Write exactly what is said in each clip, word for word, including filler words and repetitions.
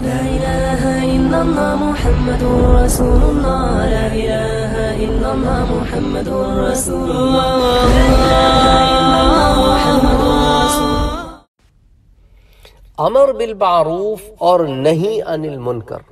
لا إله إلا الله محمد رسول الله لا إله إلا الله محمد رسول الله لا إله إلا الله محمد رسول الله۔ امر بالمعروف اور نہی عن المنکر،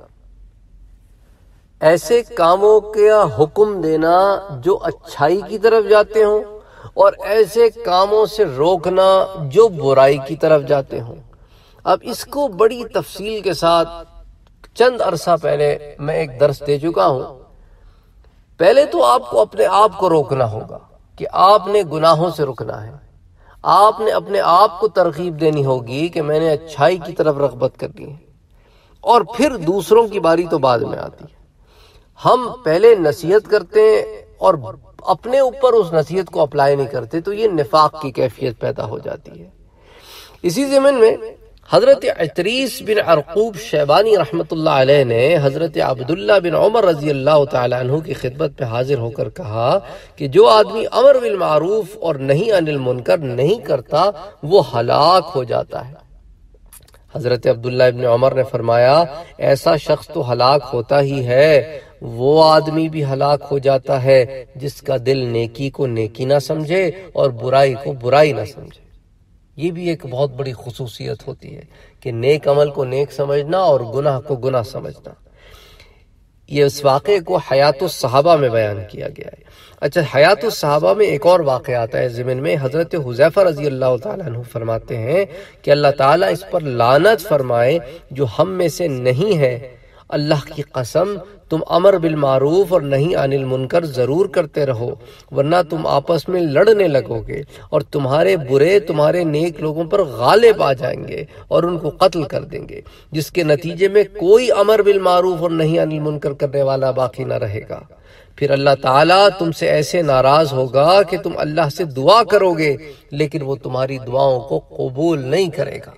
ایسے کاموں کا حکم دینا جو اچھائی کی طرف جاتے ہوں اور ایسے کاموں سے روکنا جو برائی کی طرف جاتے ہوں۔ اب اس کو بڑی تفصیل کے ساتھ چند عرصہ پہلے میں ایک درس دے چکا ہوں۔ پہلے تو آپ کو اپنے آپ کو روکنا ہوگا کہ آپ نے گناہوں سے رکنا ہے، آپ نے اپنے آپ کو ترغیب دینی ہوگی کہ میں نے اچھائی کی طرف رغبت کرنی ہے، اور پھر دوسروں کی باری تو بعد میں آتی ہے۔ ہم پہلے نصیحت کرتے ہیں اور اپنے اوپر اس نصیحت کو اپلائی نہیں کرتے تو یہ نفاق کی کیفیت پیدا ہو جاتی ہے۔ اسی ضمن میں حضرت عتریس بن عرقوب شیبانی رحمۃ اللہ علیہ نے حضرت عبداللہ بن عمر رضی اللہ تعالیٰ عنہ کی خدمت پہ حاضر ہو کر کہا کہ جو آدمی امر بالمعروف اور نہی عن المنکر نہیں کرتا وہ ہلاک ہو جاتا ہے۔ حضرت عبداللہ بن عمر نے فرمایا ایسا شخص تو ہلاک ہوتا ہی ہے، وہ آدمی بھی ہلاک ہو جاتا ہے جس کا دل نیکی کو نیکی نہ سمجھے اور برائی کو برائی نہ سمجھے۔ یہ بھی ایک بہت بڑی خصوصیت ہوتی ہے کہ نیک عمل کو نیک سمجھنا اور گناہ کو گناہ سمجھنا۔ یہ اس واقعے کو حیات الصحابہ میں بیان کیا گیا ہے۔ اچھا، حیات الصحابہ میں ایک اور واقعہ آتا ہے ضمن میں، حضرت حذیفہ رضی اللہ تعالیٰ عنہ فرماتے ہیں کہ اللہ تعالیٰ اس پر لعنت فرمائے جو ہم میں سے نہیں ہے، اللہ کی قسم تم امر بالمعروف اور نہی عن المنکر ضرور کرتے رہو، ورنہ تم آپس میں لڑنے لگو گے اور تمہارے برے تمہارے نیک لوگوں پر غالب آ جائیں گے اور ان کو قتل کر دیں گے، جس کے نتیجے میں کوئی امر بالمعروف اور نہی عن المنکر کرنے والا باقی نہ رہے گا۔ پھر اللہ تعالیٰ تم سے ایسے ناراض ہوگا کہ تم اللہ سے دعا کرو گے لیکن وہ تمہاری دعاؤں کو قبول نہیں کرے گا۔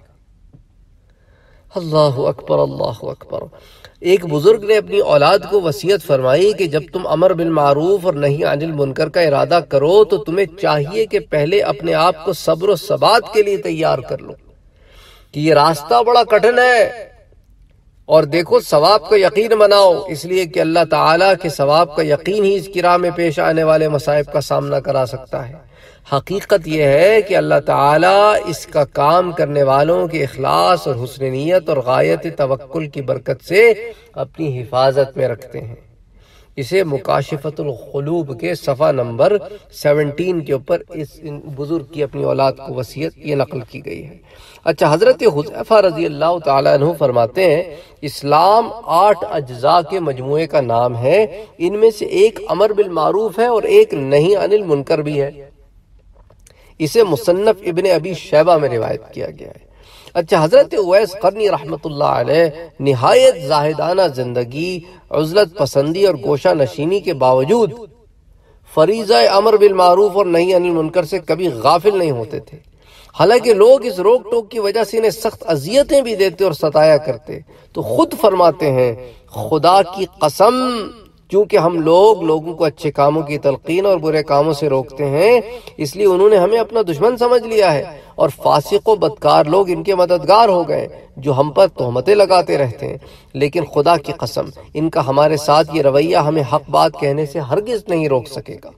اللہ اکبر، اللہ اکبر۔ ایک بزرگ نے اپنی اولاد کو وصیت فرمائی کہ جب تم امر بالمعروف اور نہی عن المنکر کا ارادہ کرو تو تمہیں چاہیے کہ پہلے اپنے آپ کو صبر و ثبات کے لیے تیار کر لو کہ یہ راستہ بڑا کٹھن ہے، اور دیکھو ثواب کا یقین بناؤ، اس لیے کہ اللہ تعالیٰ کے ثواب کا یقین ہی اس کی راہ میں پیش آنے والے مصائب کا سامنا کرا سکتا ہے۔ حقیقت یہ ہے کہ اللہ تعالیٰ اس کا کام کرنے والوں کے اخلاص اور حسن نیت اور غایت توکل کی برکت سے اپنی حفاظت میں رکھتے ہیں۔ اسے مکاشفۃ القلوب کے صفحہ نمبر سیونٹین کے اوپر اس بزرگ کی اپنی اولاد کو وصیت یہ نقل کی گئی ہے۔ اچھا، حضرت حذیفہ رضی اللہ تعالیٰ عنہ فرماتے ہیں اسلام آٹھ اجزاء کے مجموعے کا نام ہے، ان میں سے ایک امر بالمعروف ہے اور ایک نہی عن المنکر بھی ہے۔ اسے مصنف ابن ابی شیبہ میں روایت کیا گیا ہے۔ اچھا، حضرت اویس قرنی رحمۃ اللہ علیہ نہایت زاہدانہ زندگی، عزلت پسندی اور گوشہ نشینی کے باوجود فریضہ امر بالمعروف اور نہی عن المنکر سے کبھی غافل نہیں ہوتے تھے، حالانکہ لوگ اس روک ٹوک کی وجہ سے انہیں سخت اذیتیں بھی دیتے اور ستایا کرتے، تو خود فرماتے ہیں خدا کی قسم چونکہ ہم لوگ لوگوں کو اچھے کاموں کی تلقین اور برے کاموں سے روکتے ہیں، اس لیے انہوں نے ہمیں اپنا دشمن سمجھ لیا ہے، اور فاسق و بدکار لوگ ان کے مددگار ہو گئے جو ہم پر تہمتیں لگاتے رہتے ہیں، لیکن خدا کی قسم ان کا ہمارے ساتھ یہ رویہ ہمیں حق بات کہنے سے ہرگز نہیں روک سکے گا۔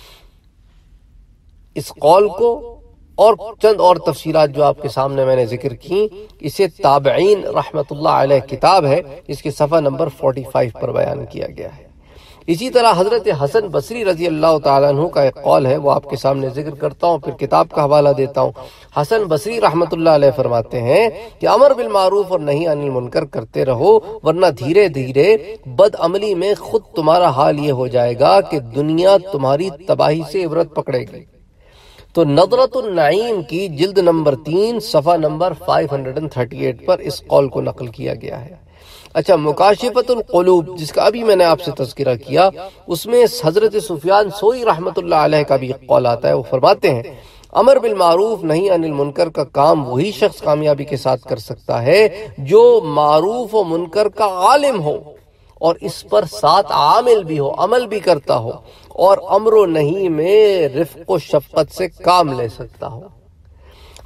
اس قول کو اور چند اور تفصیلات جو آپ کے سامنے میں نے ذکر کی، اسے تابعین رحمت اللہ علیہ کتاب ہے، اس کے صفحہ نمبر پینتالیس پر بیان کیا گیا ہے۔ اسی طرح حضرت حسن بصری رضی اللہ تعالیٰ عنہ کا ایک قول ہے، وہ آپ کے سامنے ذکر کرتا ہوں پھر کتاب کا حوالہ دیتا ہوں۔ حسن بصری رحمت اللہ علیہ فرماتے ہیں کہ امر بالمعروف اور نہی عن المنکر کرتے رہو، ورنہ دھیرے دھیرے بد عملی میں خود تمہارا حال یہ ہو جائے گا کہ دنیا تمہاری تباہی سے عبرت پکڑے گی۔ تو نظرۃ النعیم کی جلد نمبر تین صفحہ نمبر پانچ سو اڑتیس پر اس قول کو نقل کیا گیا ہے۔ اچھا، مکاشفۃ القلوب جس کا ابھی میں نے آپ سے تذکرہ کیا، اس میں حضرت سفیان ثوری رحمۃ اللہ علیہ کا بھی قول آتا ہے، وہ فرماتے ہیں امر بالمعروف نہی عن المنکر کا کام وہی شخص کامیابی کے ساتھ کر سکتا ہے جو معروف و منکر کا عالم ہو اور اس پر ساتھ عامل بھی ہو، عمل بھی کرتا ہو، اور امر و نہی میں رفق و شفقت سے کام لے سکتا ہو۔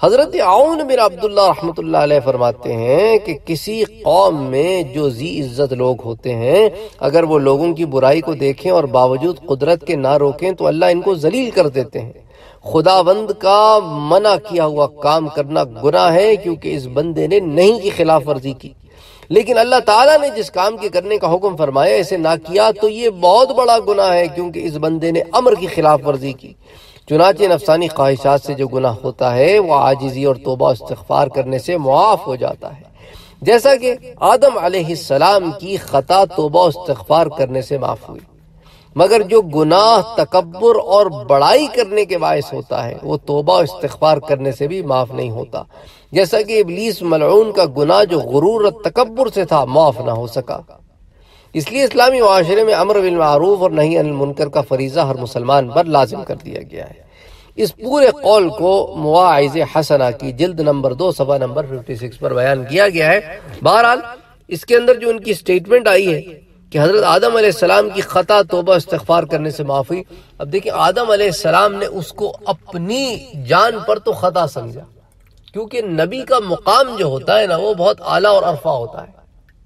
حضرت عون بن عبداللہ رحمۃ اللہ علیہ فرماتے ہیں کہ کسی قوم میں جو ذی عزت لوگ ہوتے ہیں اگر وہ لوگوں کی برائی کو دیکھیں اور باوجود قدرت کے نہ روکیں تو اللہ ان کو ذلیل کر دیتے ہیں۔ خداوند کا منع کیا ہوا کام کرنا گناہ ہے کیونکہ اس بندے نے نہیں کی خلاف ورزی کی، لیکن اللہ تعالیٰ نے جس کام کے کرنے کا حکم فرمایا اسے نہ کیا تو یہ بہت بڑا گناہ ہے کیونکہ اس بندے نے امر کی خلاف ورزی کی۔ چنانچہ نفسانی خواہشات سے جو گناہ ہوتا ہے وہ عاجزی اور توبہ و استغفار کرنے سے معاف ہو جاتا ہے، جیسا کہ آدم علیہ السلام کی خطا توبہ و استغفار کرنے سے معاف ہوئی، مگر جو گناہ تکبر اور بڑائی کرنے کے باعث ہوتا ہے وہ توبہ و استغفار کرنے سے بھی معاف نہیں ہوتا، جیسا کہ ابلیس ملعون کا گناہ جو غرور اور تکبر سے تھا معاف نہ ہو سکا۔ اس لیے اسلامی معاشرے میں امر بالمعروف اور نہی عن المنکر کا فریضہ ہر مسلمان پر لازم کر دیا گیا ہے۔ اس پورے قول کو مواعظ حسنہ کی جلد نمبر دو صفحہ نمبر چھپن پر بیان کیا گیا ہے۔ بہرحال اس کے اندر جو ان کی سٹیٹمنٹ آئی ہے کہ حضرت آدم علیہ السلام کی خطا توبہ استغفار کرنے سے معاف ہوئی، اب دیکھیں آدم علیہ السلام نے اس کو اپنی جان پر تو خطا سمجھا، کیونکہ نبی کا مقام جو ہوتا ہے نا وہ بہت اعلیٰ اور عرفہ ہوتا ہے۔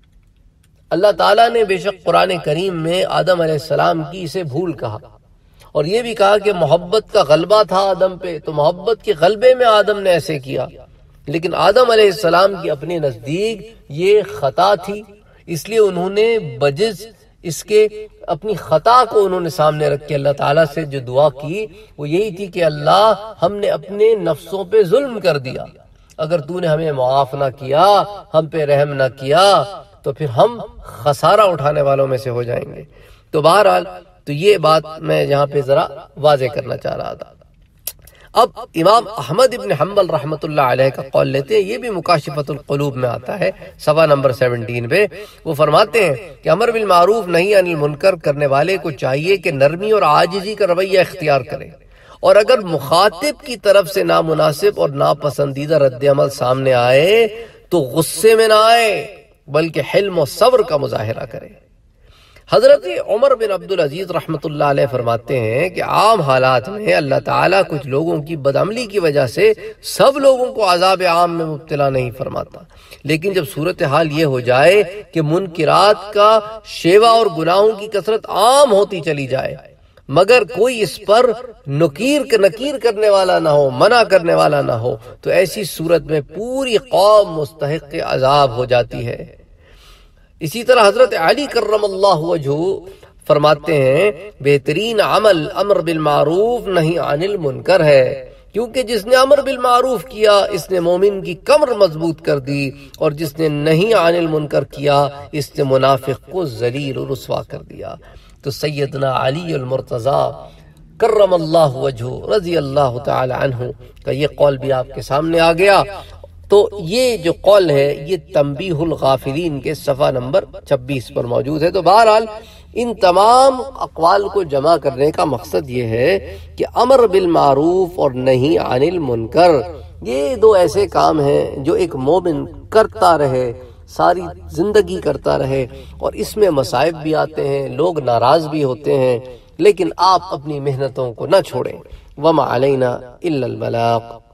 اللہ تعالیٰ نے بے شک قرآن کریم میں آدم علیہ السلام کی اسے بھول کہا، اور یہ بھی کہا کہ محبت کا غلبہ تھا آدم پہ، تو محبت کے غلبے میں آدم نے ایسے کیا، لیکن آدم علیہ السلام کی اپنے نزدیک یہ خطا تھی، اس لیے انہوں نے بجز اس کے اپنی خطا کو انہوں نے سامنے رکھ کے اللہ تعالیٰ سے جو دعا کی وہ یہی تھی کہ اللہ ہم نے اپنے نفسوں پہ ظلم کر دیا، اگر تو نے ہمیں معاف نہ کیا، ہم پہ رحم نہ کیا تو پھر ہم خسارہ اٹھانے والوں میں سے ہو جائیں گے۔ تو بہرحال تو یہ بات میں یہاں پہ ذرا واضح کرنا چاہ رہا تھا۔ اب امام احمد ابن حنبل رحمۃ اللہ علیہ کا قول لیتے ہیں، یہ بھی مکاشفۃ القلوب میں آتا ہے صفحہ نمبر سیونٹین پہ۔ وہ فرماتے ہیں کہ امر بالمعروف نہی عن المنکر کرنے والے کو چاہیے کہ نرمی اور عاجزی کا رویہ اختیار کرے، اور اگر مخاطب کی طرف سے نامناسب اور ناپسندیدہ رد عمل سامنے آئے تو غصے میں نہ آئے بلکہ حلم و صبر کا مظاہرہ کرے۔ حضرت عمر بن عبدالعزیز رحمۃ اللہ علیہ فرماتے ہیں کہ عام حالات میں اللہ تعالیٰ کچھ لوگوں کی بدعملی کی وجہ سے سب لوگوں کو عذاب عام میں مبتلا نہیں فرماتا، لیکن جب صورتحال یہ ہو جائے کہ منکرات کا شیوا اور گناہوں کی کثرت عام ہوتی چلی جائے مگر کوئی اس پر نکیر نکیر کرنے والا نہ ہو، منع کرنے والا نہ ہو، تو ایسی صورت میں پوری قوم مستحق عذاب ہو جاتی ہے۔ اسی طرح حضرت علی کرم اللہ وجہہ فرماتے ہیں بہترین عمل امر بالمعروف نہی عن المنکر ہے، کیونکہ جس نے امر بالمعروف کیا اس نے مومن کی کمر مضبوط کر دی، اور جس نے نہی عن المنکر کیا اس نے منافق کو ذلیل و رسوا کر دیا۔ تو سیدنا علی المرتضی کرم اللہ وجہہ رضی اللہ تعالی عنہ کا یہ قول بھی آپ کے سامنے آ گیا۔ تو یہ جو قول ہے یہ تنبیہ الغافلین کے صفحہ نمبر چھبیس پر موجود ہے۔ تو بہرحال ان تمام اقوال کو جمع کرنے کا مقصد یہ ہے کہ امر بالمعروف اور نہی عن المنکر یہ دو ایسے کام ہیں جو ایک مومن کرتا رہے، ساری زندگی کرتا رہے، اور اس میں مصائب بھی آتے ہیں، لوگ ناراض بھی ہوتے ہیں، لیکن آپ اپنی محنتوں کو نہ چھوڑیں۔ وما علینا الا البلاغ۔